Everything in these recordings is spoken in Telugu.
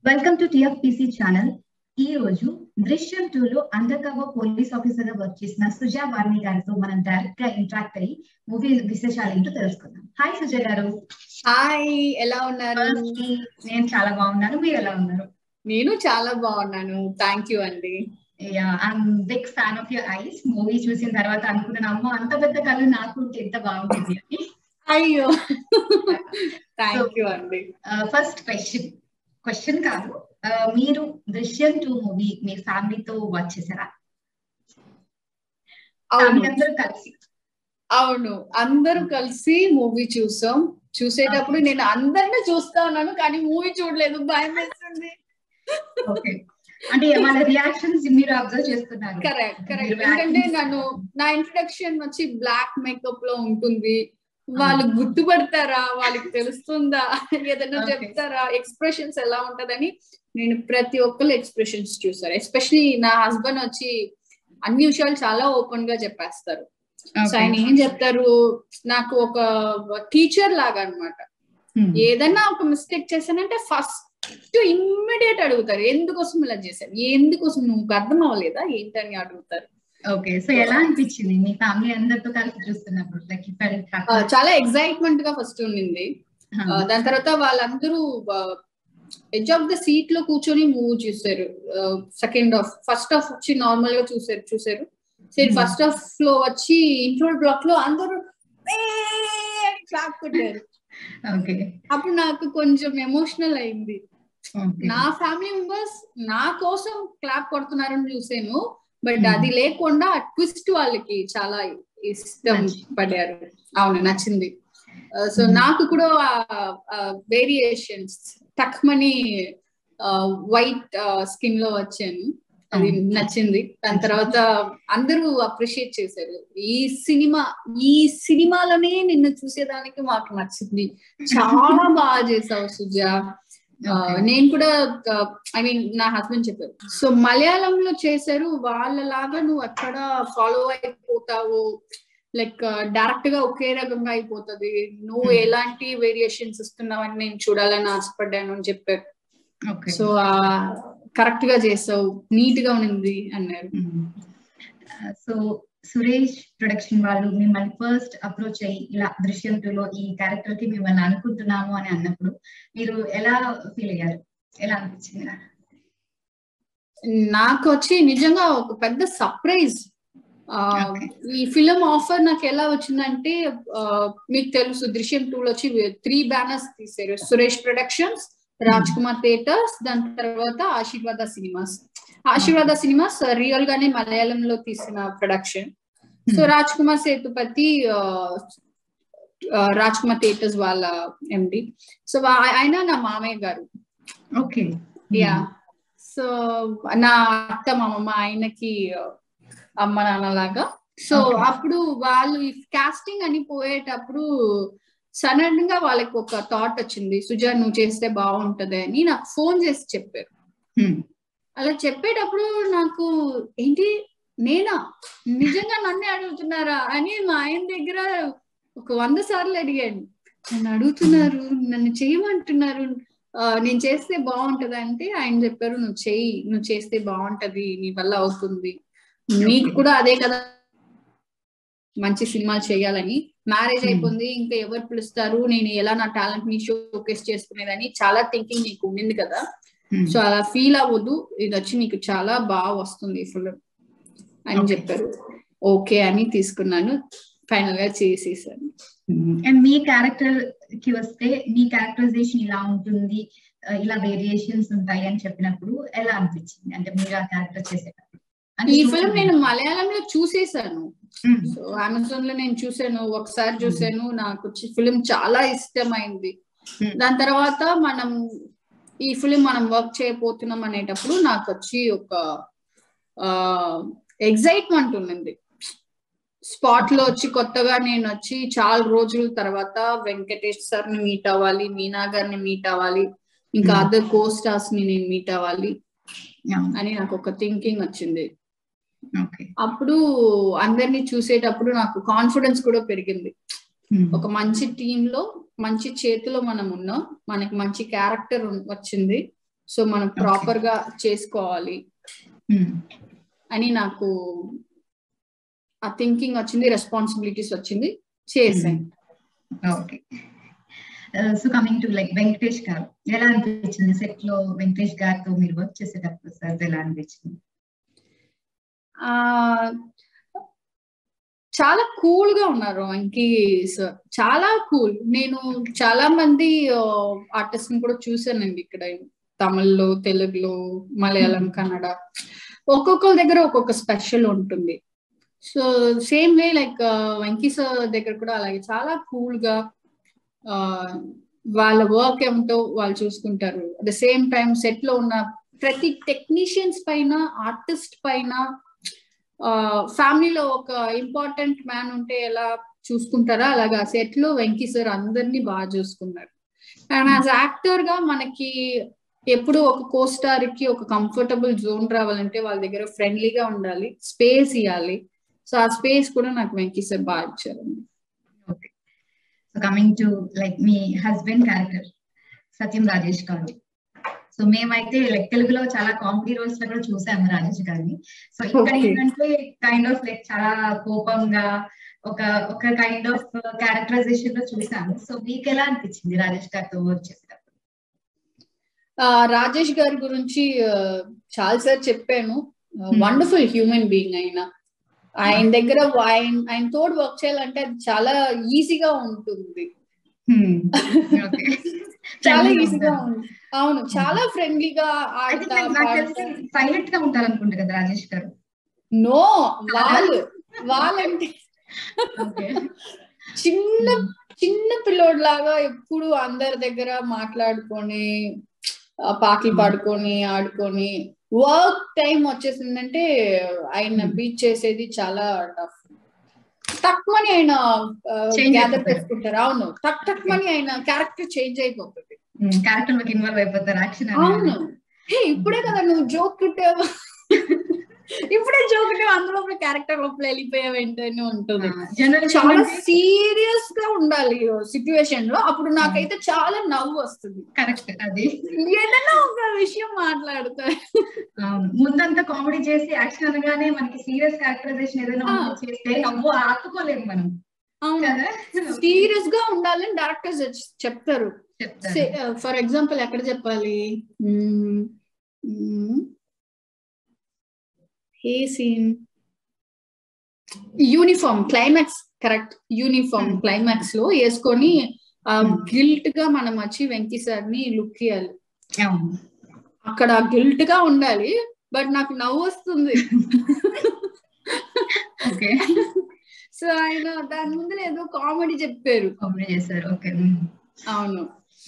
Welcome to TFPC channel. ఈ రోజు దృశ్యం 2 లో అండర్ కవర్ పోలీస్ ఆఫీసర్ గా వర్క్ చేసిన సుజా వార్ని గారితో మనం డైరెక్ట్ గా ఇంటరాక్ట్ అయ్యి మూవీ విశేషాలు ఏంటో తెలుసుకుందాం. హాయ్ సుజా గారు. హాయ్, ఎలా ఉన్నారు? నేను చాలా బాగున్నాను, మీరు ఎలా ఉన్నారు? నేను చాలా బాగున్నాను, థ్యాంక్ యూ అండి. I'm big fan of your eyes. Movie చూసిన తర్వాత అనుకున్నాను, అమ్మో అంత పెద్ద కళ్ళు నాకు ఎంత బాగుంటుంది అని. అయ్యో థ్యాంక్ యూ అండి. ఫస్ట్ క్వశ్చన్ కాదు, మీరు దృశ్యం 2 మూవీ మీ ఫ్యామిలీతో వాచ్ చేశారా? అందరూ కలిసి? అవును, అందరూ కలిసి మూవీ చూసాం. చూసేటప్పుడు నేను అందరినీ చూస్తా ఉన్నాను, కానీ మూవీ చూడలేదు, భయం వేస్తుంది. అంటే మన రియాక్షన్స్ మీరు అబ్జర్వ్ చేస్తున్నారు. కరెక్ట్. ఎందుకంటే నా ఇంట్రడక్షన్ వచ్చి బ్లాక్ మేకప్ లో ఉంటుంది. వాళ్ళు గుర్తుపడతారా, వాళ్ళకి తెలుస్తుందా, ఏదైనా చెప్తారా, ఎక్స్ప్రెషన్స్ ఎలా ఉంటదని నేను ప్రతి ఒక్కరు ఎక్స్ప్రెషన్స్ చూసారు. ఎస్పెషలీ నా హస్బెండ్ వచ్చి అన్ని విషయాలు చాలా ఓపెన్ గా చెప్పేస్తారు. సో ఆయన ఏం చెప్తారు, నాకు ఒక టీచర్ లాగా అన్నమాట. ఏదైనా ఒక మిస్టేక్ చేశానంటే ఫస్ట్ ఇమ్మీడియట్ అడుగుతారు, ఎందుకోసం ఇలా చేశాను, ఎందుకోసం నువ్వు అర్థం అవ్వలేదా ఏంటని అడుగుతారు. ఓకే, సో ఎలా అనిపించింది మీ ఫ్యామిలీ అందరితో కలిసి చూస్తున్నప్పుడు? చాలా ఎక్సైట్మెంట్ గా ఫస్ట్ ఉండింది. దాని తర్వాత వాళ్ళందరూ ఎడ్జ్ ఆఫ్ ద సీట్ లో కూర్చొని మూవీ చూసారు. సెకండ్ హాఫ్, ఫస్ట్ హాఫ్ వచ్చి నార్మల్ గా చూసారు. ఫస్ట్ హాఫ్ లో వచ్చి ఇంట్రో బ్లాక్ లో అందరూ క్లాప్ కొట్టారు. అప్పుడు నాకు కొంచెం ఎమోషనల్ అయింది. నా ఫ్యామిలీ మెంబర్స్ నా కోసం క్లాప్ కొడుతున్నారని చూసాను, బట్ అది లేకుండా ట్విస్ట్ వాళ్ళకి చాలా ఇష్టం పడారు. అవును, నచ్చింది. సో నాకు కూడా వేరియేషన్స్ టక్మని వైట్ స్కిన్ లో వచ్చాను, అది నచ్చింది. దాని తర్వాత అందరూ అప్రిషియేట్ చేశారు. ఈ సినిమాలోనే నిన్ను చూసేదానికి మాకు నచ్చింది, చాలా బాగా చేసావు సుజా. నేను కూడా ఐ మీన్ నా హస్బెండ్ చెప్పారు, సో మలయాళంలో చేశారు, వాళ్ళలాగా నువ్వు ఎక్కడ ఫాలో అయిపోతావు, లైక్ డైరెక్ట్ గా ఒకే రకంగా అయిపోతుంది, నువ్వు ఎలాంటి వేరియేషన్స్ ఇస్తున్నావని నేను చూడాలని ఆశపడ్డాను అని చెప్పారు. సో కరెక్ట్ గా చేసావు, నీట్ గా ఉంది అన్నారు. సో సురేష్ ప్రొడక్షన్ వాళ్ళు మిమ్మల్ని ఫస్ట్ అప్రోచ్ అయ్యి ఇలా దృశ్యం 2 లో ఈ క్యారెక్టర్ కి మిమ్మల్ని అనుకుంటున్నాము అని అన్నప్పుడు మీరు ఎలా ఫీల్ అయ్యారు, ఎలా అనిపించింది? నాకు వచ్చి నిజంగా ఒక పెద్ద సర్ప్రైజ్. ఈ ఫిలిం ఆఫర్ నాకు ఎలా వచ్చిందంటే, మీకు తెలుసు దృశ్యం 2 లో వచ్చి 3 బ్యానర్స్ తీసారు. సురేష్ ప్రొడక్షన్స్, రాజ్ కుమార్ థియేటర్స్, దాని తర్వాత ఆశీర్వాద సినిమాస్ రియల్ గానే మలయాళంలో తీసిన production. So Raj Kumar Sethupathi Raj Kumar theatres వాళ్ళ ఎండి. సో ఆయన నా మామయ్య గారు. Okay, yeah. సో నా అత్త మామమ్మ ఆయనకి అమ్మ నాన్నలాగా. సో అప్పుడు వాళ్ళు కాస్టింగ్ అని పోయేటప్పుడు సడన్ గా వాళ్ళకి ఒక థాట్ వచ్చింది, సుజా నువ్వు చేస్తే బాగుంటది అని నాకు ఫోన్ చేసి చెప్పారు. అలా చెప్పేటప్పుడు నాకు ఏంటి, నేనా, నిజంగా నన్నే అడుగుతున్నారా అని మా ఆయన దగ్గర ఒక 100 సార్లు అడిగాను. నన్ను అడుగుతున్నారు, నన్ను చేయమంటున్నారు, నేను చేస్తే బాగుంటది అంటే ఆయన చెప్పారు, నువ్వు చేస్తే బాగుంటది, నీ వల్ల అవుతుంది, నీకు కూడా అదే కదా మంచి సినిమాలు చేయాలని. మ్యారేజ్ అయిపోయింది, ఇంకా ఎవరు పిలుస్తారు, నేను ఎలా నా టాలెంట్ ని షోకేస్ చేసుకునేదని చాలా థింకింగ్ నీకు ఉండింది కదా, సో అలా ఫీల్ అవ్వద్దు, ఇది వచ్చి నీకు చాలా బాగా వస్తుంది ఫిల్మ్ అని చెప్పారు. ఓకే అని తీసుకున్నాను, ఫైనల్ గా చేసేసాను. అండ్ మీ క్యారెక్టర్ కి వస్తే, మీ క్యారెక్టరైజేషన్ ఇలా ఉంటుంది, ఇలా వేరియేషన్స్ ఉంటాయి అని చెప్పినప్పుడు ఎలా అనిపించింది? అంటే మీరు ఆ క్యారెక్టర్ చేసేటప్పుడు. ఈ ఫిల్మ్ నేను మలయాళంలో చూసేసాను, సో అమెజాన్ లో నేను చూసాను, ఒకసారి చూసాను, నాకు ఫిల్మ్ చాలా ఇష్టమైంది. దాని తర్వాత ఈ ఫిలిం మనం వర్క్ చేయబోతున్నాం అనేటప్పుడు నాకు వచ్చి ఒక ఎగ్జైట్మెంట్ ఉన్నింది. స్పాట్ లో వచ్చి కొత్తగా నేను వచ్చి చాలా రోజుల తర్వాత వెంకటేష్ సార్ ని మీట్ అవ్వాలి, మీనా గారిని మీట్ అవ్వాలి, ఇంకా అదర్ కో స్టార్స్ ని నేను మీట్ అవ్వాలి అని నాకు ఒక థింకింగ్ వచ్చింది. అప్పుడు అందరినీ చూసేటప్పుడు నాకు కాన్ఫిడెన్స్ కూడా పెరిగింది. ఒక మంచి టీమ్ లో మంచి చేతిలో మనం ఉన్నాం, మనకి మంచి క్యారెక్టర్ వచ్చింది, సో మనం ప్రాపర్ గా చేసుకోవాలి అని నాకు ఆ థింకింగ్ వచ్చింది, రెస్పాన్సిబిలిటీస్ వచ్చింది, చేశాను. Okay. So coming to like Venkatesh garu, ఎలా అనిపించింది సెట్ లో వెంకటేష్ గారితో మీరు వర్క్ చేసేటప్పుడు? సార్ ఎలా అనిపించింది? చాలా కూల్ గా ఉన్నారు వెంకీ సార్, చాలా కూల్. నేను చాలా మంది ఆర్టిస్ట్ ని కూడా చూసానండి ఇక్కడ, తమిళ్లో, తెలుగులో, మలయాళం, కన్నడ. ఒక్కొక్కరి దగ్గర ఒక్కొక్క స్పెషల్ ఉంటుంది. So same way like Venky sir దగ్గర కూడా అలాగే చాలా కూల్ గా వాళ్ళ వర్క్ ఏమిటో వాళ్ళు చూసుకుంటారు. At the same time set లో ఉన్న ప్రతి టెక్నీషియన్స్ పైన, ఆర్టిస్ట్ పైన, ఫ్యామిలీలో ఒక ఇంపార్టెంట్ మ్యాన్ ఉంటే ఎలా చూసుకుంటారా అలాగా సెట్ లో వెంకీ సార్ అందరినీ బాగా చూసుకున్నారు. అండ్ యాజ్ యాక్టర్ గా మనకి ఎప్పుడు ఒక కోస్టార్ కి ఒక కంఫర్టబుల్ జోన్ రావాలంటే వాళ్ళ దగ్గర ఫ్రెండ్లీగా ఉండాలి, స్పేస్ ఇవ్వాలి. సో ఆ స్పేస్ కూడా నాకు వెంకీ సార్ బాగా ఇచ్చారండి. Okay. So coming to like మీ husband character Satyam Rajesh garu. So మేమైతే లైక్ తెలుగులో చాలా కామెడీ రోల్స్ లో కూడా చూసాము రాజేష్ గారిని. సో ఇక్కడ ఏంటంటే కైండ్ ఆఫ్ లైక్ చాలా కోపంగా ఒక ఒక కైండ్ ఆఫ్ క్యారెక్టరైజేషన్ లో చూసాము. సో మీకు ఎలా అనిపించింది రాజేష్ గారితో వర్క్ చేసేటప్పుడు? రాజేష్ గారి గురించి చాలా సార్ చెప్పాను. Wonderful human being. ఆయన దగ్గర ఆయన తోడు వర్క్ చేయాలంటే అది చాలా ఈజీగా ఉంటుంది. చాలా ఈజీగా ఉంది. అవును, చాలా ఫ్రెండ్లీగా సైలెంట్ గా ఉంటారు అనుకుంటా కదా రాజేష్ గారు? నో, వాళ్ళంటే చిన్న చిన్న పిల్లోడు లాగా ఎప్పుడు అందరి దగ్గర మాట్లాడుకొని, పాటలు పాడుకొని, ఆడుకొని, వర్క్ టైం వచ్చేసిందంటే ఆయన బీట్ చేసేది చాలా టఫ్. తక్కువని ఆయన గ్యాదర్ చేసుకుంటారు. అవును, తక్కువని ఆయన క్యారెక్టర్ చేంజ్ అయిపోతుంది, క్యారెక్టర్ లోకి ఇన్వాల్వ్ అయిపోతారు, యాక్షన్. అవును, ఇప్పుడే కదా నువ్వు జోక్ కుట్టావు, ఇప్పుడే జోక్ కుట్టావు, అందులో క్యారెక్టర్ లోపల వెళ్ళిపోయే వెంటనే ఉంటుంది. చాలా సీరియస్ గా ఉండాలి సిచ్యువేషన్ లో, అప్పుడు నాకైతే చాలా నవ్వు వస్తుంది. కరెక్ట్, అది ఏదైనా ఒక విషయం మాట్లాడతారు. ముందంతా కామెడీ చేసి యాక్షన్ అనగానే మనకి సీరియస్ క్యారెక్టరైజేషన్ ఏదైనా చేస్తే నవ్వు ఆపుకోలేము మనం. సీరియస్ గా ఉండాలని డైరెక్టర్స్ చెప్తారు. ఫర్ ఎగ్జాంపుల్ ఎక్కడ చెప్పాలి, a scene, uniform climax, correct, uniform climax లో వేసుకొని గిల్ట్ గా మనం వచ్చి వెంకీ సార్ ని లుక్ ఇయ్యాలి. అక్కడ గిల్ట్ గా ఉండాలి, బట్ నాకు నవ్వు వస్తుంది. సో ఆయన దాని ముందు ఏదో కామెడీ చెప్పారు, కామెడీ చేశారు. ఓకే, అవును.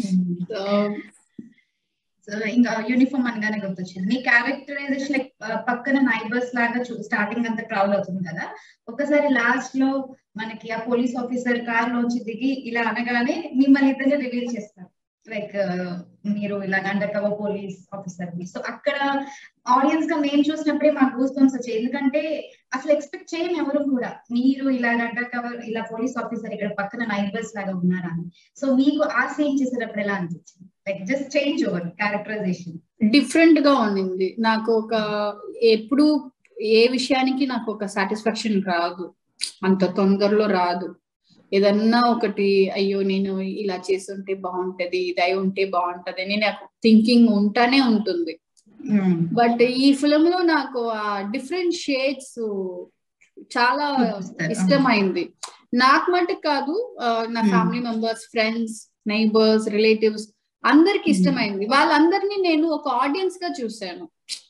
సో ఇంకా యూనిఫామ్ అనగానే గుర్తొచ్చింది మీ క్యారెక్టరైజేషన్. లైక్ పక్కన నైబర్స్ లాగా స్టార్టింగ్ అంతా ట్రావెల్ అవుతుంది కదా, ఒకసారి లాస్ట్ లో మనకి ఆ పోలీస్ ఆఫీసర్ కార్ లోంచి దిగి ఇలా అనగానే మిమ్మల్ని ఇద్దరు రివీల్ చేస్తారు, లైక్ మీరు ఇలా under cover police officer. So అక్కడ ఆడియన్స్ గా మేము చూసినప్పుడే మాకు గూస్ బంప్స్ వచ్చాయి, ఎందుకంటే అసలు ఎక్స్పెక్ట్ చేయము ఎవరు కూడా మీరు ఇలా అండర్ కవర్, ఇలా పోలీస్ ఆఫీసర్ ఇక్కడ పక్కన నైబర్స్ లాగా ఉన్నారా అని. సో మీకు ఆ సీన్ చేసేటప్పుడు ఎలా అనిపించింది? Like just change over characterisation different గా ఉండింది నాకు. ఎప్పుడు ఏ విషయానికి నాకు ఒక సాటిస్ఫాక్షన్ రాదు, అంత తొందరలో రాదు. ఏదన్నా ఒకటి అయ్యో నేను ఇలా చేస్తుంటే బాగుంటది, ఇది అయి ఉంటే బాగుంటది అని నాకు థింకింగ్ ఉంటానే ఉంటుంది. బట్ ఈ ఫిలిం లో నాకు ఆ డిఫరెంట్ షేడ్స్ చాలా ఇష్టమైంది. నాకు మటుకు కాదు, నా family members, friends, neighbours, relatives అందరికి ఇష్టమైంది. వాళ్ళందరినీ నేను ఒక ఆడియన్స్ గా చూసాను.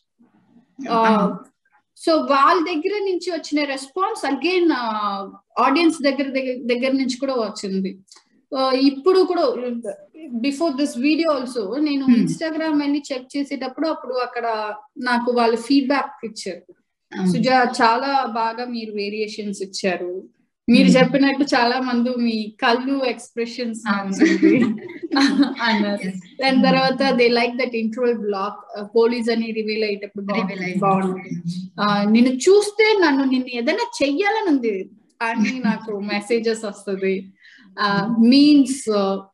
సో వాళ్ళ దగ్గర నుంచి వచ్చిన రెస్పాన్స్ అగైన్ ఆడియన్స్ దగ్గర నుంచి కూడా వచ్చింది. ఇప్పుడు కూడా బిఫోర్ దిస్ వీడియో ఆల్సో నేను ఇన్స్టాగ్రామ్ అన్ని చెక్ చేసేటప్పుడు అప్పుడు అక్కడ నాకు వాళ్ళు ఫీడ్బ్యాక్ ఇచ్చారు, సుజా చాలా బాగా మీరు వేరియేషన్స్ ఇచ్చారు, మీరు చెప్పినట్టు చాలా మంది మీ కళ్ళు ఎక్స్ప్రెషన్స్ అన్నారు. దాని తర్వాత they like that interval block, police అని రివీల్ అయ్యేటప్పుడు బాగుంది, నిన్ను చూస్తే నిన్ను ఏదైనా చెయ్యాలని ఉంది అని నాకు మెసేజెస్ వస్తుంది. మీన్స్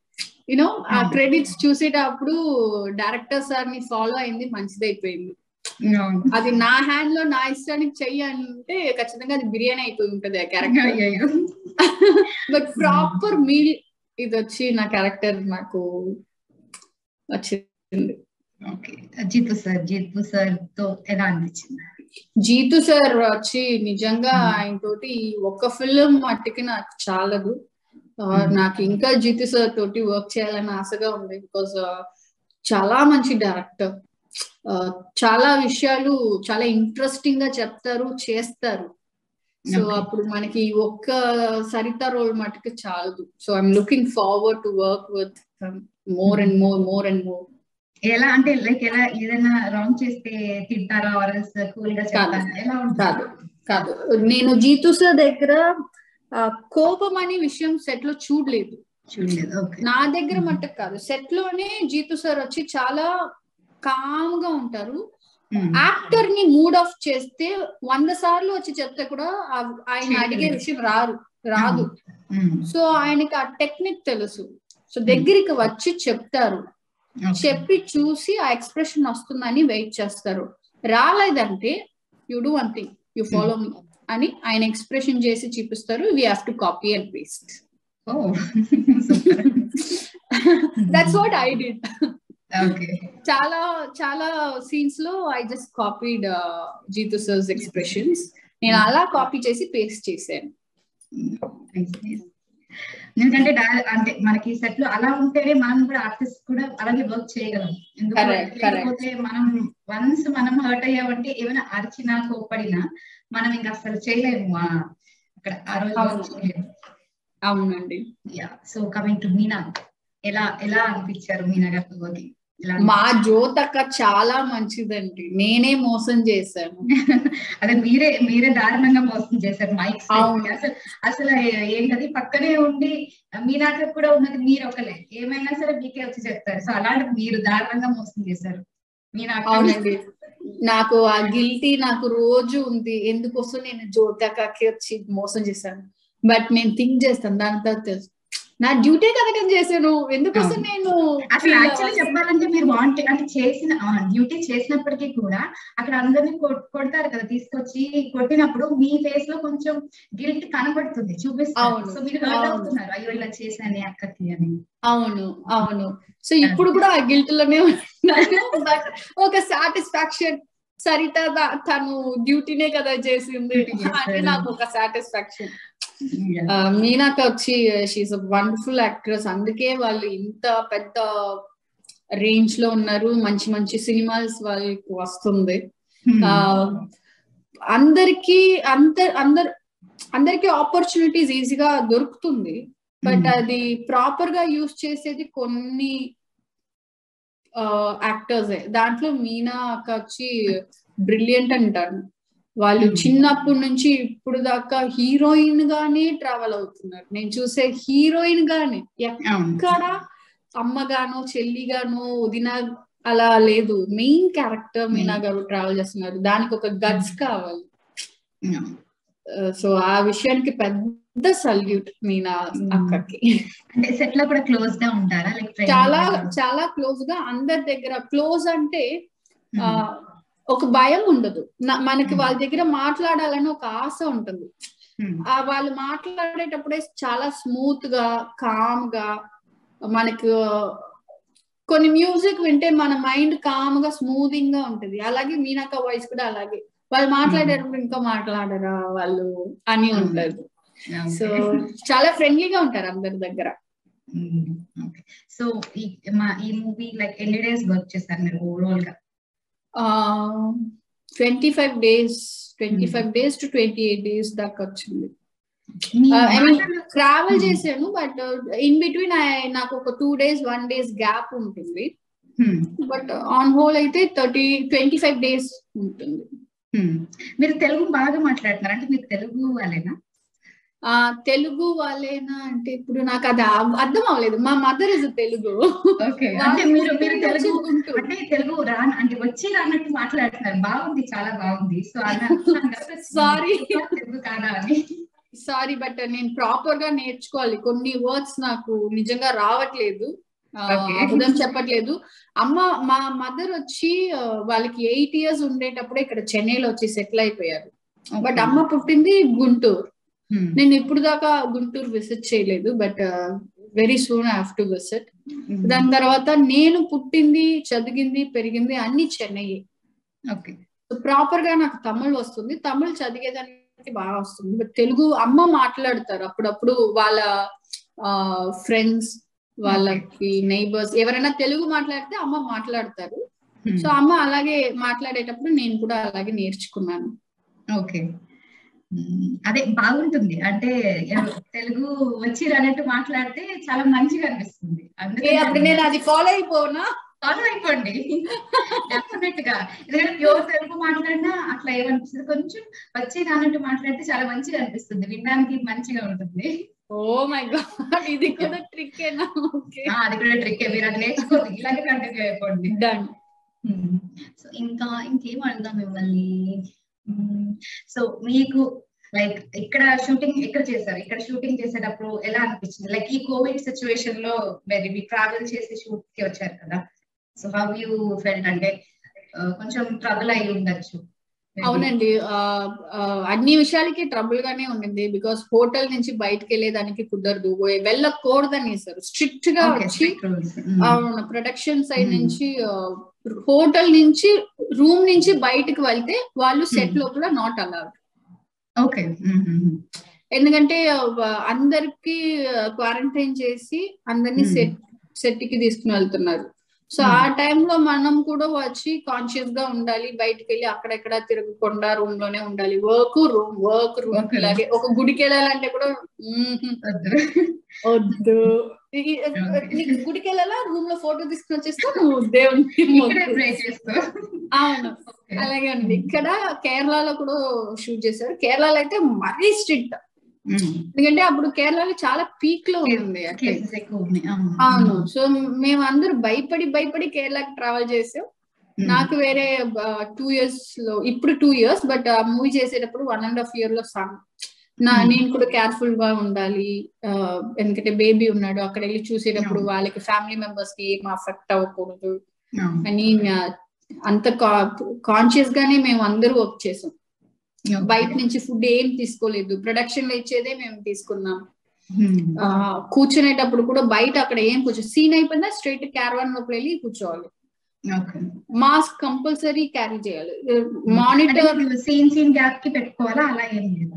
యూనో ఆ క్రెడిట్స్ చూసేటప్పుడు డైరెక్టర్ సార్ ని ఫాలో అయింది మంచిదైపోయింది. అది నా హ్యాండ్ లో నా ఇష్టానికి చెయ్యి అంటే ఖచ్చితంగా అది బిర్యానీ అయిపోయి ఉంటది ఆ క్యారెక్టర్. బట్ ప్రాపర్ మీల్ ఇది వచ్చి నా క్యారెక్టర్ నాకు వచ్చింది. జీతు సార్ తో ఎలా అనిపించింది? జీతు సార్ వచ్చి నిజంగా ఆయన తోటి ఒక్క ఫిల్మ్ మట్టికి నాకు చాలదు. నాకు ఇంకా జీతు సార్ తోటి వర్క్ చేయాలని ఆశగా ఉంది. బికాస్ చాలా మంచి డైరెక్టర్, చాలా విషయాలు చాలా ఇంట్రెస్టింగ్ గా చెప్తారు, చేస్తారు. సో అప్పుడు మనకి ఒక్క సరిత రోల్ మటుకు చాలదు. So I'm looking forward to work with more and more and more. ఎలా అంటే లైక్ ఎలా ఏదైనా రాంగ్ చేస్తే తింటారా కూల్ గా చెప్తారా? ఎలా కాదు కాదు, నేను జీతు సార్ దగ్గర కోపం అనే విషయం సెట్ లో చూడలేదు. నా దగ్గర మట్టుకు కాదు, సెట్ లోనే జీతు సార్ వచ్చి చాలా కామ్ గా ఉంటారు. యాక్టర్ ని మూడ్ ఆఫ్ చేస్తే 100 సార్లు వచ్చి చెప్తే కూడా ఆయన అడిగే విషయం రాదు. సో ఆయనకి ఆ టెక్నిక్ తెలుసు. సో దగ్గరికి వచ్చి చెప్తారు, చెప్పి చూసి ఆ ఎక్స్ప్రెషన్ వస్తుందని వెయిట్ చేస్తారు. రాలేదంటే you do one thing, you follow me అని ఆయన ఎక్స్ప్రెషన్ చేసి చూపిస్తారు. We have to copy and paste. That's what I did. చాలా చాలా సీన్స్ లో I just copied Jeethu sir's expressions. నేను అలా కాపీ చేసి పేస్ట్ చేశాను. ఎందుకంటే అంటే మనకి సెట్ లో అలా ఉంటేనే మనం కూడా ఆర్టిస్ట్ కూడా అలాగే వర్క్ చేయగలం. ఎందుకంటే మనం వన్స్ మనం హర్ట్ అయ్యామంటే ఏమైనా అరిచినా కోపడినా మనం ఇంకా అసలు చేయలేము అక్కడ ఆ రోజు వర్క్ చేయలేము. అవునండి. సో కమింగ్ టు మీనా, ఎలా అనిపించారు మీనా గారితో వర్కింగ్? మా జ్యోతక్క చాలా మంచిదండి, నేనే మోసం చేశాను. అదే మీరే దారుణంగా మోసం చేశారు. మైక్ అసలు ఏంటది పక్కనే ఉండి మీనాక కూడా ఉన్నది మీరు ఒకలే, ఏమైనా సరే మీకే వచ్చి చెప్తారు. సో అలాంటి మీరు దారుణంగా మోసం చేశారు మీనా. అవునండి, నాకు ఆ గిల్టీ నాకు రోజు ఉంది. ఎందుకోసం నేను జ్యోతక్కకి వచ్చి మోసం చేశాను. బట్ నేను థింక్ చేస్తాను దాని తర్వాత తెలుసు నా డ్యూటీ కదా నేను చేశాను. ఎందుకోసం నేను అసలు యాక్చువల్లీ చెప్పాలంటే మీరు వాంటెడ్ అంటే చేసిన డ్యూటీ చేసినప్పటికీ కూడా అక్కడ అందరినీ కొడతారు కదా, తీసుకొచ్చి కొట్టినప్పుడు మీ ఫేస్ లో కొంచెం గిల్ట్ కనబడుతుంది, చూపిస్తారు. సో మీరు హర్ట్ అవుతున్నారు, అయ్యో ఇలా చేశాను అక్కకి అని. అవును. సో ఇప్పుడు కూడా ఆ గిల్ట్ లోనే ఉన్నాను. బట్ ఒక సాటిస్ఫాక్షన్, సరిత తను డ్యూటీనే కదా చేసింది అంటే నాకు ఒక సాటిస్ఫాక్షన్. మీనాక వచ్చి షీఈస్ అ వండర్ఫుల్ యాక్ట్రెస్. అందుకే వాళ్ళు ఇంత పెద్ద రేంజ్ లో ఉన్నారు, మంచి మంచి సినిమాస్ వాళ్ళకి వస్తుంది. అందరికి ఆపర్చునిటీస్ ఈజీగా దొరుకుతుంది. బట్ అది ప్రాపర్ గా యూజ్ చేసేది కొన్ని యాక్టర్సే. దాంట్లో మీనాక వచ్చి బ్రిలియంట్ అంటారు. వాళ్ళు చిన్నప్పటి నుంచి ఇప్పుడు దాకా హీరోయిన్ గానే ట్రావెల్ అవుతున్నారు. నేను చూసే హీరోయిన్ గానే, ఎక్కడ అమ్మగానో చెల్లిగానో వదిన అలా లేదు, మెయిన్ క్యారెక్టర్ మీనా గారు ట్రావెల్ చేస్తున్నారు. దానికి ఒక గట్స్ కావాలి. సో ఆ విషయానికి పెద్ద సల్యూట్ మీనా అక్కకి. సెట్ లో కూడా క్లోజ్ గా ఉంటారా? చాలా చాలా క్లోజ్ గా, అందరి దగ్గర క్లోజ్ అంటే ఒక భయం ఉండదు మనకి. వాళ్ళ దగ్గర మాట్లాడాలని ఒక ఆశ ఉంటుంది. వాళ్ళు మాట్లాడేటప్పుడే చాలా స్మూత్ గా కామ్ గా, మనకు కొన్ని మ్యూజిక్ వింటే మన మైండ్ కామ్ గా స్మూతింగ్ గా ఉంటది. అలాగే మీనాక వాయిస్ కూడా అలాగే, వాళ్ళు మాట్లాడేటప్పుడు ఇంకా మాట్లాడరా వాళ్ళు అని ఉంటది. సో చాలా ఫ్రెండ్లీగా ఉంటారు అందరి దగ్గర. సో ఈ మూవీ లైక్ ఎన్ని డేస్ వర్క్ చేస్తారు మీరు ఓవరాల్ గా? 25 days to 28 days దాకా వచ్చింది. ట్రావెల్ చేశాను, బట్ ఇన్ బిట్వీన్ నాకు ఒక 2 days 1 days గ్యాప్ ఉంటుంది. బట్ ఆన్ హోల్ అయితే 25 days ఉంటుంది. మీరు తెలుగు బాగా మాట్లాడుతున్నారు అంటే మీరు తెలుగు వాళ్ళేనా? తెలుగు వాళ్ళేనా అంటే ఇప్పుడు నాకు అది అర్థం అవ్వలేదు. మా మదర్ ఇస్ తెలుగు. అంటే మీరు తెలుగు అంటే తెలుగు అంటే వచ్చి రానట్టు మాట్లాడుతున్నారు. బాగుంది, చాలా బాగుంది. సో సారీ తెలుగు కాదా అని. సారీ, బట్ నేను ప్రాపర్ గా నేర్చుకోవాలి. కొన్ని వర్డ్స్ నాకు నిజంగా రావట్లేదు. అబద్ధం చెప్పట్లేదు. మా మదర్ వచ్చి వాళ్ళకి 8 years ఉండేటప్పుడే ఇక్కడ చెన్నైలో వచ్చి సెటిల్ అయిపోయారు. బట్ అమ్మ పుట్టింది గుంటూరు. నేను ఇప్పుడు దాకా గుంటూరు విజిట్ చేయలేదు, but very soon I have to visit. దాని తర్వాత నేను పుట్టింది, చదివింది, పెరిగింది అన్ని చెన్నై. ప్రాపర్ గా నాకు తమిళ్ వస్తుంది, తమిళ్ చదివేదానికి బాగా వస్తుంది. బట్ తెలుగు అమ్మ మాట్లాడతారు అప్పుడప్పుడు. వాళ్ళ ఫ్రెండ్స్, వాళ్ళకి నైబర్స్ ఎవరైనా తెలుగు మాట్లాడితే అమ్మ మాట్లాడతారు. సో అమ్మ అలాగే మాట్లాడేటప్పుడు నేను కూడా అలాగే నేర్చుకున్నాను. ఓకే, అదే బాగుంటుంది. అంటే తెలుగు వచ్చి అన్నట్టు మాట్లాడితే చాలా మంచిగా అనిపిస్తుంది. అప్పుడు నేను అది ఫాలో అయిపోనా? ఫాలో అయిపోండి డెఫినెట్ గా. ఎందుకంటే ప్యూర్ తెలుగు మాట్లాడినా అట్లా ఏమనిపిస్తుంది, కొంచెం వచ్చి అన్నట్టు మాట్లాడితే చాలా మంచిగా అనిపిస్తుంది, వినడానికి మంచిగా ఉంటుంది. ఓ మై గాడ్, ఇది కూడా ట్రిక్కేనా? అది కూడా ట్రిక్కే, మీరు అది నేర్చుకోండి, ఇలాగే కంటిన్యూ అయిపోండి. డన్. సో ఇంకేం అడుగుదాం మిమ్మల్ని. సో మీకు లైక్ ఇక్కడ చేశారు, ఇక్కడ షూటింగ్ చేసేటప్పుడు ఎలా అనిపించింది? లైక్ ఈ కోవిడ్ సిచ్యువేషన్ లో మీరు ట్రావెల్ చేసి షూట్ కి వచ్చారు కదా, సో హౌ యూ ఫెల్ట్? అంటే కొంచెం ట్రబుల్ అయి ఉండొచ్చు. అవునండి, అన్ని విషయాలకి ట్రబుల్ గానే ఉండింది. బికాస్ హోటల్ నుంచి బయటకు వెళ్ళేదానికి కుదరదు, వెళ్ళకూడదని స్ట్రిక్ట్ గా వచ్చి ప్రొడక్షన్ సైడ్ నుంచి హోటల్ నుంచి రూమ్ నుంచి బయటకు వెళ్తే వాళ్ళు సెట్ లో కూడా నాట్ అలౌడ్. ఓకే, ఎందుకంటే అందరికి క్వారంటైన్ చేసి అందరినీ సెట్ కి తీసుకుని వెళ్తున్నారు. సో ఆ టైంలో మనం కూడా వచ్చి కాన్షియస్ గా ఉండాలి, బయటకు వెళ్ళి అక్కడెక్కడ తిరగకుండా రూమ్ లోనే ఉండాలి. వర్క్ రూమ్ ఇలాగే. ఒక గుడికి వెళ్ళాలంటే కూడా వద్దు, గుడికి వెళ్ళాలా, రూమ్ లో ఫోటో తీసుకుని వచ్చేస్తా, నువ్వు దేవునికి. అవును, అలాగే ఉంది. ఇక్కడ కేరళలో కూడా షూట్ చేశారు. కేరళలో అయితే మరీ స్ట్రిక్ట్, ఎందుకంటే అప్పుడు కేరళలో చాలా పీక్ లో ఉంది. అవును, సో మేము అందరూ భయపడి కేరళకి ట్రావెల్ చేసాం. నాకు వేరే 2 years లో, ఇప్పుడు 2 years, బట్ ఆ మూవీ చేసేటప్పుడు 1.5 year లో నేను కూడా కేర్ఫుల్ గా ఉండాలి. ఎందుకంటే బేబీ ఉన్నాడు, అక్కడ వెళ్ళి చూసేటప్పుడు వాళ్ళకి ఫ్యామిలీ మెంబర్స్ కి ఏం అఫెక్ట్ అవ్వకూడదు అని అంత కాన్షియస్ గానే మేము అందరూ వర్క్ చేసాం. బయట నుంచి ఫుడ్ ఏం తీసుకోలేదు, ప్రొడక్షన్ లో ఇచ్చేదే మేము తీసుకున్నాం. కూర్చునేటప్పుడు కూడా బయట అక్కడ ఏం సీన్ అయిపోయిందా స్ట్రైట్ క్యారవాన్ లోకి వెళ్ళి కూర్చోవాలి. మాస్క్ కంపల్సరీ క్యారీ చేయాలి. మానిటర్ సీన్ గ్యాప్ కి పెట్టుకోవాలా, అలా ఏం లేదు.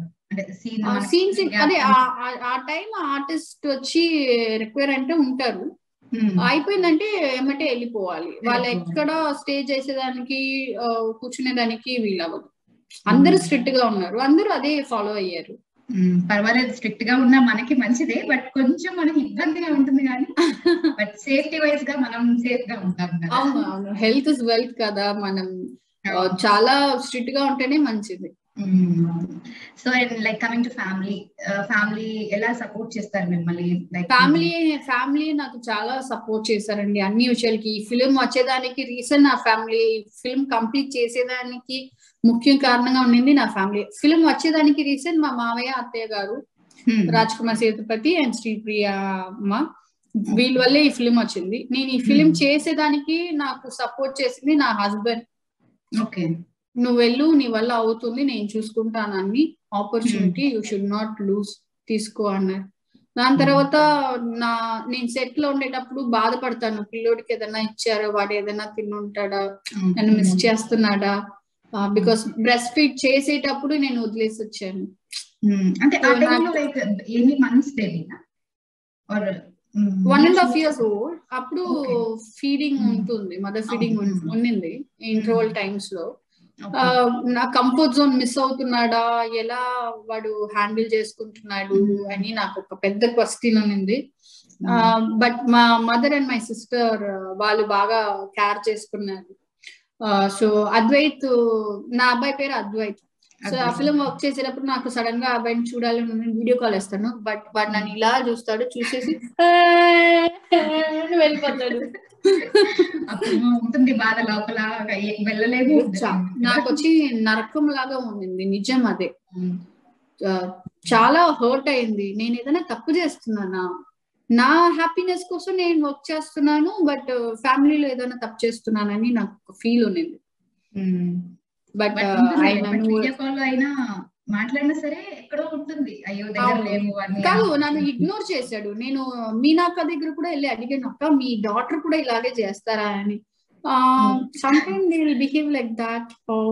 అదే ఆ టైం ఆర్టిస్ట్ వచ్చి రిక్వైర్ అంటే ఉంటారు, అయిపోయిందంటే ఏమంటే వెళ్ళిపోవాలి. వాళ్ళు ఎక్కడ స్టే చేసేదానికి కూర్చునేదానికి వీలవ్వదు. అందరూ స్ట్రిక్ట్ గా ఉన్నారు, అందరూ అదే ఫాలో అయ్యారు. పర్వాలేదు, స్ట్రిక్ట్ గా ఉన్నా మనకి మంచిదే, బట్ కొంచెం మనకి ఇబ్బందిగా ఉంటుంది కానీ బట్ సేఫ్టీ వైజ్ గా మనం సేఫ్ గా ఉంటాం. అవును, హెల్త్ ఇస్ వెల్త్ కదా, మనం చాలా స్ట్రిక్ట్ గా ఉంటేనే మంచిది. So like coming to family ఎలా సపోర్ట్ చేస్తారు మిమ్మల్ని? ఫ్యామిలీ నాకు చాలా సపోర్ట్ చేశారండి అన్ని విషయాలకి. ఈ ఫిలిం వచ్చేదానికి రీజన్ నా ఫ్యామిలీ, ఫిలిం కంప్లీట్ చేసేదానికి ముఖ్య కారణంగా ఉండింది నా ఫ్యామిలీ. ఫిలిం వచ్చేదానికి రీజన్ మా మావయ్య, అత్తయ్య గారు, రాజ్ కుమార్ సేతుపతి అండ్ శ్రీప్రియ అమ్మ, వీళ్ళ వల్లే ఈ ఫిలిం వచ్చింది. నేను ఈ ఫిలిం చేసేదానికి నాకు సపోర్ట్ చేసింది నా హస్బెండ్. ఓకే, నువ్వు వెళ్ళు, నీ వల్ల అవుతుంది, నేను చూసుకుంటానని opportunity you should not lose, తీసుకో అన్నారు. దాని తర్వాత నేను సెట్ లో ఉండేటప్పుడు బాధపడతాను, పిల్లోడికి ఏదైనా ఇచ్చారో, వాడు ఏదైనా తిన్నుంటాడా, నన్ను మిస్ చేస్తున్నాడా, బికాస్ బ్రెస్ట్ ఫీడ్ చేసేటప్పుడు నేను వదిలేసి వచ్చాను. అంటే 1.5 years old అప్పుడు ఫీడింగ్ ఉంటుంది, మదర్ ఫీడింగ్ ఉండింది ఇంటర్వల్ టైమ్స్ లో. నా కంఫర్ట్ జోన్ మిస్ అవుతున్నాడా, ఎలా వాడు హ్యాండిల్ చేసుకుంటున్నాడు అని నాకు ఒక పెద్ద క్వశ్చన్ ఉంది. బట్ మా మదర్ అండ్ మై సిస్టర్ వాళ్ళు బాగా కేర్ చేసుకున్నారు. సో అద్వైత్, నా అబ్బాయి పేరు అద్వైత్. సో ఆ ఫిల్మ్ వర్క్ చేసేటప్పుడు నాకు సడన్ గా అబ్బాయిని చూడాలని వీడియో కాల్ వేస్తాను, బట్ వాడు నన్ను ఇలా చూస్తాడు, చూసేసి వెళ్ళిపోతాడు. నాకు వచ్చి నరకం లాగా ఉండింది, నిజం అదే. చాలా హర్ట్ అయింది. నేను ఏదైనా తప్పు చేస్తున్నానా, నా హ్యాపీనెస్ కోసం నేను వర్క్ చేస్తున్నాను, బట్ ఫ్యామిలీలో ఏదైనా తప్పు చేస్తున్నానని నాకు ఫీల్ ఉన్నది. బట్ ఆయన వీడియో కాల్ అయినా మాట్లాడినా సరే ఎక్కడో ఉంటుంది, అయ్యో దగ్గర లేవు అని. కాదు, నన్ను ఇగ్నోర్ చేశాడు. నేను మీనాక్క దగ్గర కూడా వెళ్ళి అడిగాను, అక్క మీ డాటర్ కూడా ఇలాగే చేస్తారా అని. Sometime they will behave like that.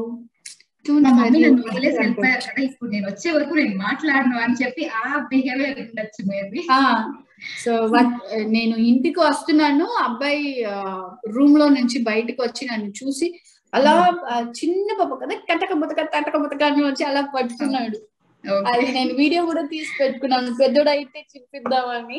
ఇప్పుడు నేను వచ్చే వరకు నేను మాట్లాడను అని చెప్పి ఆ బిహేవియర్ ఉండొచ్చు మేబీ. సో నేను ఇంటికి వస్తున్నాను, అబ్బాయి రూమ్ లో నుంచి బయటకు వచ్చి నన్ను చూసి అలా చిన్న పాప కదా కటక బుతక అని వచ్చి అలా పట్టుకున్నాడు. అది నేను వీడియో కూడా తీసి పెట్టుకున్నాను, పెద్దోడైతే చూపిద్దామని.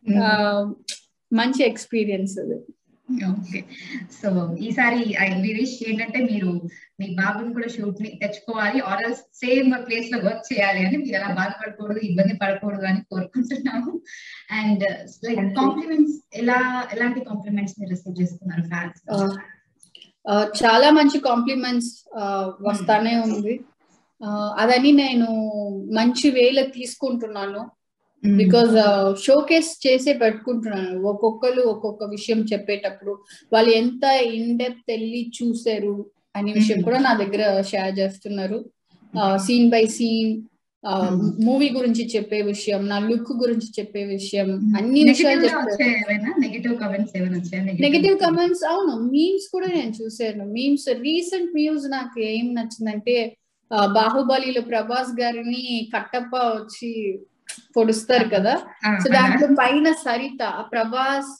మంచి ఎక్స్పీరియన్స్ అది. ఓకే, సో ఈసారి ఐ విష్ ఏంటంటే మీరు మీ బాబుని కూడా షూట్ ని తెచ్చుకోవాలి, ఆర్ సేమ్ ప్లేస్ లో వర్క్ చేయాలి అని. మీరు అలా బాధపడకూడదు, ఇబ్బంది పడకూడదు అని కోరుకుంటున్నాము. అండ్ లైక్ కాంప్లిమెంట్స్ ఎలాంటి కాంప్లిమెంట్స్ మీరు రిసీవ్ చేస్తున్నారు ఫ్యాన్స్? చాలా మంచి కాంప్లిమెంట్స్ వస్తానే ఉంది. అదని నేను మంచి వేలో తీసుకుంటున్నాను. బికాజ్ షోకేస్ చేసే పెట్టుకుంటున్నాను. ఒక్కొక్కరు ఒక్కొక్క విషయం చెప్పేటప్పుడు వాళ్ళు ఎంత ఇన్ డెప్త్ వెళ్ళి చూసారు అనే విషయం కూడా నా దగ్గర షేర్ చేస్తున్నారు. సీన్ బై సీన్ మూవీ గురించి చెప్పే విషయం, నా లుక్ గురించి చెప్పే విషయం, అన్ని విషయాలు చెప్తారు. నెగటివ్ కమెంట్స్ అవును, మీమ్స్ కూడా నేను చూసాను. మీమ్స్ రీసెంట్ న్యూస్ నాకు ఏం నచ్చిందంటే, బాహుబలిలో ప్రభాస్ గారిని కట్టప్ప వచ్చి పొడుస్తారు కదా, సో దాంట్లో పైన సరిత, ప్రభాస్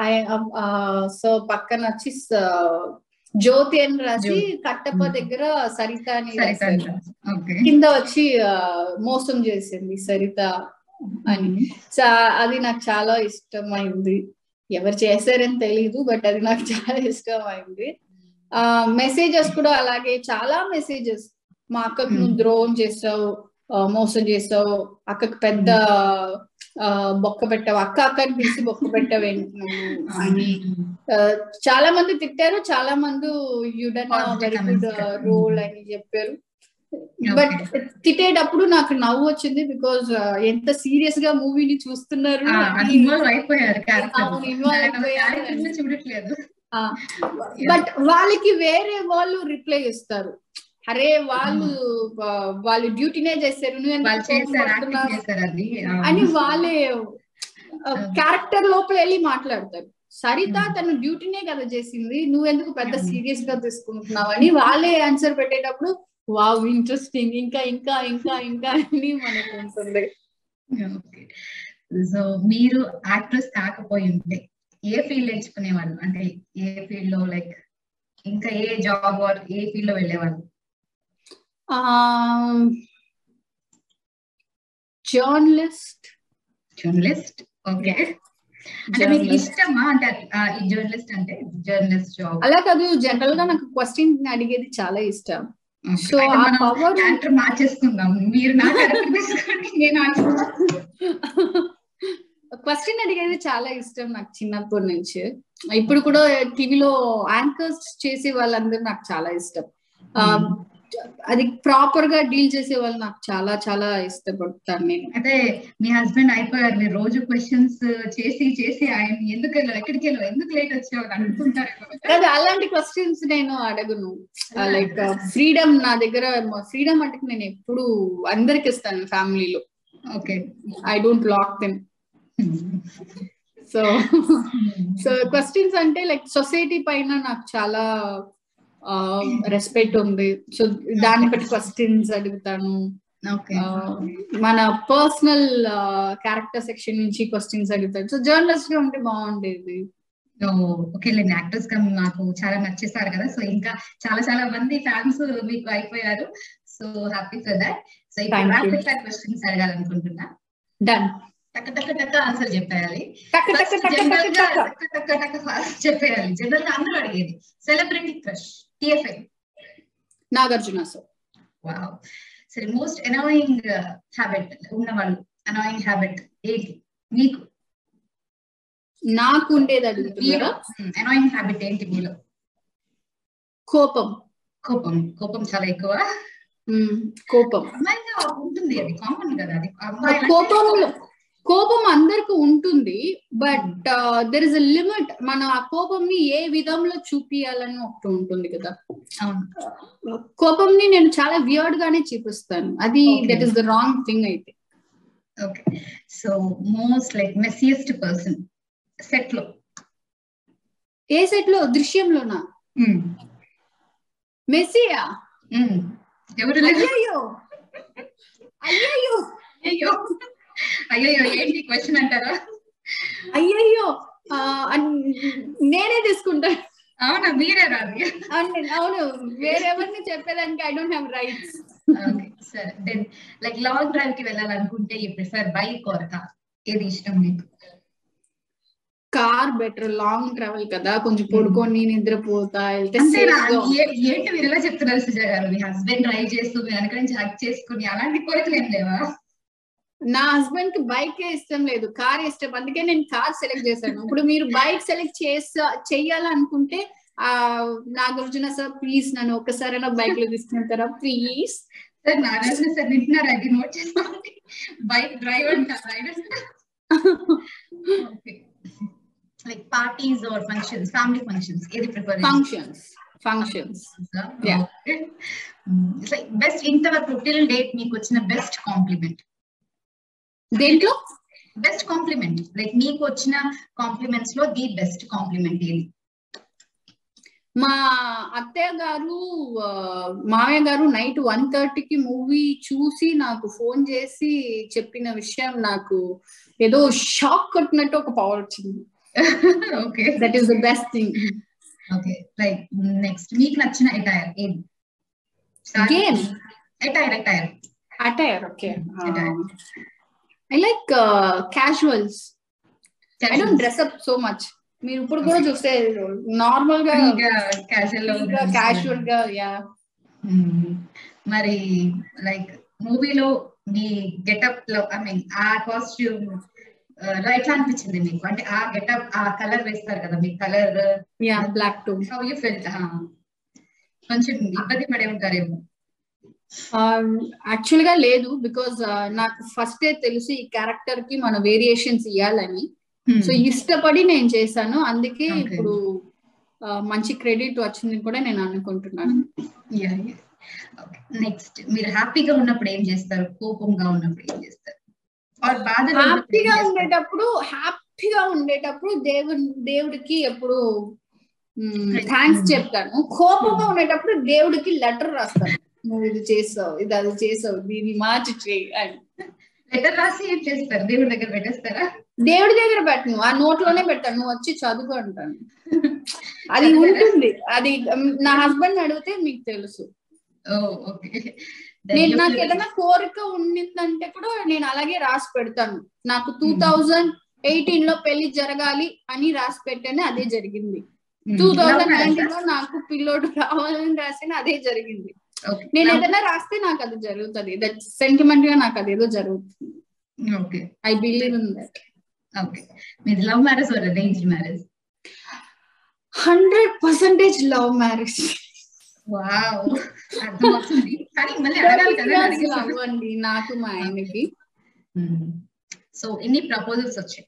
సో పక్కన వచ్చి జ్యోతి అని రాసి కట్టప్ప దగ్గర సరిత అని రాశారు. కింద వచ్చి మోసం చేసింది సరిత అని. అది నాకు చాలా ఇష్టమైంది. ఎవరు చేశారని తెలీదు, బట్ అది నాకు చాలా ఇష్టమైంది. మెసేజెస్ కూడా అలాగే చాలా మెసేజెస్. మా అక్కకు నువ్వు ద్రోహం చేస్తావు, మోసం చేస్తావు, అక్కకు పెద్ద బొక్క పెట్టావు, అక్కని పిలిచి బొక్క పెట్టావేంటి అని చాలా మంది తిట్టారు. చాలా మంది you done very good role అని చెప్పారు. బట్ తిట్టేటప్పుడు నాకు నవ్వు వచ్చింది, బికాజ్ ఎంత సీరియస్ గా మూవీని చూస్తున్నారు. బట్ వాళ్ళకి వేరే వాళ్ళు రిప్లై ఇస్తారు, అరే వాళ్ళు డ్యూటీనే చేశారు అని వాళ్ళే క్యారెక్టర్ లోపల వెళ్ళి మాట్లాడతారు. సరిత తన డ్యూటీనే కదా చేసింది, నువ్వెందుకు పెద్ద సీరియస్ గా తీసుకుంటున్నావు అని వాళ్ళే ఆన్సర్ పెట్టేటప్పుడు వావ్ ఇంట్రెస్టింగ్, ఇంకా ఇంకా ఇంకా ఇంకా అని మనకు ఉంటుంది. సో మీరు యాక్ట్రెస్ కాకపోయి ఉంటే ఏ ఫీల్డ్ ఎంచుకునేవాళ్ళు? అంటే ఏ ఫీల్డ్ లో, లైక్ ఇంకా ఏ జాబ్ ఆర్ ఏ ఫీల్డ్ లో వెళ్ళేవాళ్ళు? జర్నలిస్ట్. ఓకే, అంటే మీకు ఇష్టమా? అంటే ఈ జర్నలిస్ట్ అంటే జర్నలిస్ట్ జాబ్ అలా కాదు, జనరల్ గా నాకు క్వశ్చన్ అడిగేది చాలా ఇష్టం. సో ఆ పవర్ క్యారెక్టర్ మార్చేసుకుందాం, మీరు నా క్యారెక్టర్ తీసుకోండి, నేను క్వశ్చన్ అడిగేది చాలా ఇష్టం నాకు చిన్నప్పటి నుంచి. ఇప్పుడు కూడా టీవీలో యాంకర్స్ చేసే వాళ్ళందరూ నాకు చాలా ఇష్టం. అది ప్రాపర్ గా డీల్ చేసే వాళ్ళు నాకు చాలా చాలా ఇష్టపడతాను నేను. అయితే మీ హస్బెండ్ అయిపోయారు, మీరు రోజు క్వశ్చన్స్ చేసి ఆయన ఎందుకు వెళ్ళావు, ఎక్కడికి వెళ్ళావు, ఎందుకు లేట్ వచ్చావు అని అనుకుంటారు. అలాంటి క్వశ్చన్స్ నేను అడగను. లైక్ ఫ్రీడమ్ నా దగ్గర, ఫ్రీడమ్ అంటే నేను ఎప్పుడు అందరికి ఇస్తాను ఫ్యామిలీలో. Okay, I don't lock them. So questions అంటే లైక్ సొసైటీ పైన నాకు చాలా రెస్పెక్ట్ ఉంది. సో దాన్ని బట్టి క్వశ్చన్స్ అడుగుతాను. మన పర్సనల్ క్యారెక్టర్ సెక్షన్ నుంచి క్వశ్చన్స్ అడుగుతాను. సో జర్నలిస్ట్ గా ఉంటే బాగుండేది. ఓకే, యాక్టర్స్ గా నాకు చాలా నచ్చేసారు కదా, సో ఇంకా చాలా చాలా మంది ఫ్యాన్స్ మీకు అయిపోయారు. So happy for that. So ఇప్పుడు ర్యాపిడ్ ఫైర్ క్వశ్చన్స్ అడగాలనుకుంటున్నా. డన్. టక్క ఆన్సర్ చెప్పేయాలి, చెప్పేయాలి. జనరల్ గా అందరూ అడిగేది celebrity crush, TFI. Nagarjuna sir. Wow. సరే, మోస్ట్ అనాయింగ్ హ్యాబిట్ ఉన్నవాళ్ళు, అనాయింగ్ హ్యాబిట్ ఏంటి మీకు? నాకు ఉండేది అడుగుతున్నారా? అనాయింగ్ హ్యాబిట్ ఏంటి మీలో? కోపం చాలా ఎక్కువ. కోపం అమ్మాయిగా ఉంటుంది, అది కామన్ కదా. అది కోపం అందరికి ఉంటుంది, but there is a limit. మన ఆ కోపంని ఏ విధంలో చూపియాలని ఒకటి ఉంటుంది కదా. కోపంని నేను చాలా వియర్డ్ గానే చూపిస్తాను, అది that is the wrong thing అయితే. Okay, so most like messiest person set లో? ఏ సెట్ లో? దృశ్యంలోనా? మెస్సియా? ఎవరు? అయ్యయ్యో అయ్యయ్యో అయ్యో అయ్యో, ఏంటి క్వశ్చన్ అంటారా? అయ్యయ్యో నేనే తీసుకుంటాను. అవునా, మీరే రాదు? అవును, వేరెవరిని చెప్పేదానికి I don't have rights. Okay, సరే దెన్ లైక్ లాంగ్ డ్రైవ్ కి వెళ్ళాలనుకుంటే you prefer bike or car? ఏది ఇష్టం మీకు? కార్ బెటర్, లాంగ్ ట్రావెల్ కదా, కొంచెం పడుకొని నిద్రపోతా వెళ్తే. ఏంటి మీరు ఎలా చెప్తున్నారు సుజా గారు? మీ హస్బెండ్ డ్రైవ్ చేస్తూ మీ వెనక నుంచి హక్ చేసుకుని అలాంటి కోరికలు ఏం లేవా? నా హస్బెండ్ కి బైక్ ఇష్టం లేదు, కార్ ఇష్టం, అందుకే నేను కార్ సెలెక్ట్ చేశాను. ఇప్పుడు మీరు బైక్ సెలెక్ట్ చెయ్యాలనుకుంటే నాగార్జున సార్ ప్లీజ్ నన్ను ఒక్కసారైనా బైక్ లో తీసుకుంటారా ప్లీజ్? సార్ నాగార్జున సార్ వింటున్నారా? అది నోట్ చేసుకోండి, బైక్ డ్రైవ్ అంటారా? Like parties or functions, family functions, ఏది prefer? functions. Yeah. It's like best ఇంతవరకు till date మీకు వచ్చిన బెస్ట్ కాంప్లిమెంట్ దేంట్లో? బెస్ట్ కాంప్లిమెంట్ లైక్ మీకు వచ్చిన కాంప్లిమెంట్స్ లో ది బెస్ట్ కాంప్లిమెంట్ ఏది? మా అత్తయ్య గారు మావయ్య గారు నైట్ 1:30కి మూవీ చూసి నాకు ఫోన్ చేసి చెప్పిన విషయం నాకు ఏదో షాక్ కొట్టినట్టు ఒక పవర్ వచ్చింది. Okay, that is the best thing. Okay, like next మీకు నచ్చిన అటైర్ ఏది? Game attire. Okay, I like casuals. I don't dress up so much. మీరు ఇప్పుడు కూడా చూస్తే నార్మల్ గా క్యాజువల్ గా. యా, మరి లైక్ మూవీలో మీ గెటప్ లో ఐ మీన్ ఆ కాస్ట్యూమ్ ఎట్లా అనిపించింది మీకు? అంటే ఆ గెటప్, ఆ కలర్ వేస్తారు కదా మీ colour, black too. How you felt? కొంచెం ఇబ్బంది పడే ఉంటారేమో. యాక్చువల్ గా లేదు, బికాస్ నాకు ఫస్ట్ తెలుసు ఈ క్యారెక్టర్ కి మన వేరియేషన్స్ ఇవ్వాలని. సో ఇష్టపడి నేను చేశాను, అందుకే ఇప్పుడు మంచి క్రెడిట్ వచ్చింది కూడా నేను అనుకుంటున్నాను. నెక్స్ట్ మీరు హ్యాపీగా ఉన్నప్పుడు ఏం చేస్తారు? కోపంగా ఉన్నప్పుడు ఏం చేస్తారు? హ్యాపీగా ఉండేటప్పుడు దేవుడికి ఎప్పుడు థ్యాంక్స్ చెప్తాను. కోపంగా ఉండేటప్పుడు దేవుడికి లెటర్ రాస్తాను, నువ్వు ఇది చేసావు, ఇది అది చేసావు, దీన్ని మార్చి చేయి అని. లెటర్ రాసి ఏం చేస్తారు? దేవుడి దగ్గర పెట్టేస్తారా? దేవుడి దగ్గర పెట్టను, ఆ నోట్లోనే పెట్టాను, నువ్వు వచ్చి చదువు అంటాను. అది ఉంటుంది, అది నా హస్బెండ్ అడిగితే మీకు తెలుసు. నాకు ఏదైనా కోరిక ఉండిందంటే కూడా నేను అలాగే రాసి పెడతాను. నాకు 2018 లో పెళ్లి జరగాలి అని రాసి పెట్టాను, అదే జరిగింది. 2019 లో నాకు పిల్లోడు రావాలని రాసిన, అదే జరిగింది. నేను ఏదైనా రాస్తే నాకు అది జరుగుతుంది, దట్ సెంటిమెంట్ గా నాకు అదేదో జరుగుతుంది. I believe in that. Okay, మీది love marriage or arranged marriage? 100% love marriage. Wow, అర్థమవుతుంది. కానీ మళ్ళీ అడగాలి కదా. లవ్ అండి నాకు మా ఆయనకి. సో ఎన్ని ప్రపోజల్స్ వచ్చాయి?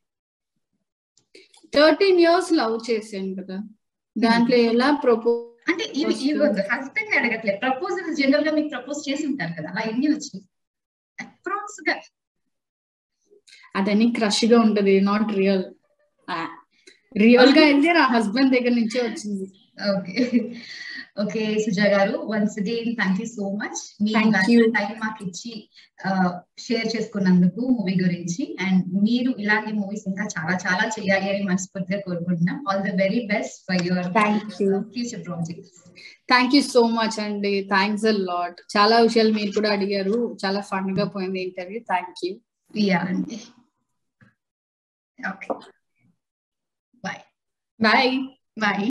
13 years లవ్ చేశాను కదా, దాంట్లో ఎలా ప్రపోజ్ అంటే హస్బెండ్ అడగట్లేదు, ప్రపోజల్స్ జనరల్ గా మీకు ప్రపోజ్ చేసి ఉంటారు కదా, అలా ఎన్ని వచ్చాయి అప్రాక్స్ గా? అదని క్రష్ గా ఉంటది, నాట్ రియల్. రియల్ గా అయితే నా హస్బెండ్ దగ్గర నుంచే వచ్చింది. ఓకే సుజా గారు, once again thank you so much. మీ టైం మాకు ఇచ్చి షేర్ చేసుకున్నందుకు మూవీ గురించి. అండ్ మీరు ఇలాంటి మూవీస్ ఇంకా చాలా చాలా చేయాలి అని మనస్ఫూర్తిగా కోరుకుంటున్నాం. All the very best for your future projects. Thank you so much అండి, థ్యాంక్స్ అ లాట్. చాలా విషయాలు మీరు కూడా అడిగారు, చాలా ఫన్ గా పోయింది ఇంటర్వ్యూ. Thank you. అండి, ఓకే, బాయ్. బాయ్.